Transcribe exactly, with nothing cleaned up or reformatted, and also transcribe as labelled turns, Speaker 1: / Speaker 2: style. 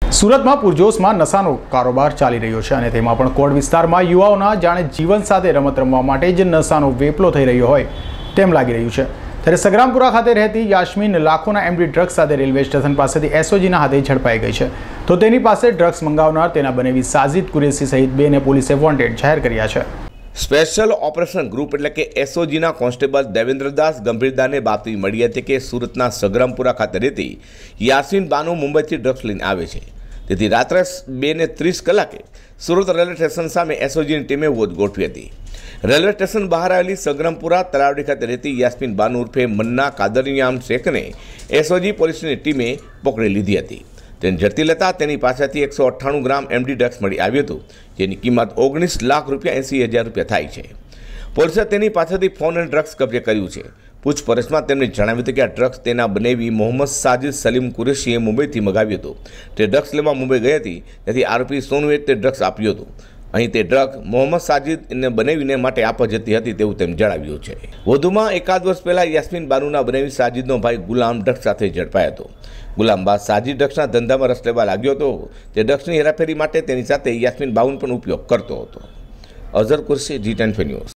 Speaker 1: સુરતમાં પૂરજોશમાં નશાનો કારોબાર ચાલી રહ્યો છે અને તેમાં પણ કોડ વિસ્તારમાં યુવાઓના જાણે જીવન સાથે રમત રમવા માટે જ નશાનો વેપલો થઈ રહ્યો હોય તેમ લાગી રહ્યું છે। ત્યારે સગ્રામપુરા ખાતે રહેતી યાસ્મીન લાખોના એમડી ડ્રગ્સ સાથે રેલવે સ્ટેશન પાસેથી એસઓજીના હાથે ઝડપાઈ ગઈ છે, તો તેની પાસે ડ્રગ્સ મંગાવનાર તેના બનેવી સાજિદ કુરેશી સહિત બેને પોલીસે વોન્ટેડ જાહેર કર્યા છે।
Speaker 2: સ્પેશિયલ ઓપરેશન ગ્રુપ એટલે કે એસઓજીના કોન્સ્ટેબલ દેવેન્દ્રદાસ ગંભીરદારને બાતમી મળી હતી કે સુરતના સગ્રામપુરા ખાતે રહેતી યાસ્મીન બાનુ મુંબઈથી ડ્રગ્સ લઈને આવે છે। તેથી રાત્રે બે ને ત્રીસ કલાકે સુરત રેલવે સ્ટેશન સામે એસઓજીની ટીમે વોચ ગોઠવી હતી। રેલવે સ્ટેશન બહાર આવેલી સગ્રામપુરા તલાવડી ખાતે રહેતી યાસ્મીન બાનુ ઉર્ફે મન્ના કાદરિયામ શેખને એસઓજી પોલીસની ટીમે પકડી લીધી હતી। તેને ઝડપી લેતા તેની પાસેથી એકસો અઠ્ઠાણું ગ્રામ એમડી ડ્રગ્સ મળી આવ્યું હતું, જેની કિંમત ઓગણીસ લાખ રૂપિયા એંસી હજાર રૂપિયા થાય છે। પોલીસે તેની પાસેથી ફોન અને ડ્રગ્સ કબજે કર્યું છે। પૂછપરછમાં તેમણે જણાવ્યું હતું કે આ ડ્રગ્સ તેના બનેવી મોહમ્મદ સાજિદ સલીમ કુરેશીએ મુંબઈથી મગાવ્યું હતું। તે ડ્રગ્સ લેવા મુંબઈ ગઈ હતી, તેથી આરોપી સોનુએ તે ડ્રગ્સ આપ્યું હતું। અહીં તે ડ્રગ મોહમ્મદ સાજિદને બનાવીને માટે આપવા જતી હતી તેવું તેમ જણાવ્યું છે। વધુમાં એકાદ વર્ષ પહેલાં યાસ્મીન બાનુના બનાવી સાજિદનો ભાઈ ગુલામ ડ્રગ્સ સાથે ઝડપાયો હતો। ગુલામ બાદ સાજિદ ડ્રગ્સના ધંધામાં રસ લેવા લાગ્યો હતો। તે ડ્રગ્સની હેરાફેરી માટે તેની સાથે યાસ્મીન બાનુનો પણ ઉપયોગ કરતો હતો। Azhar Qureshi, G ten news.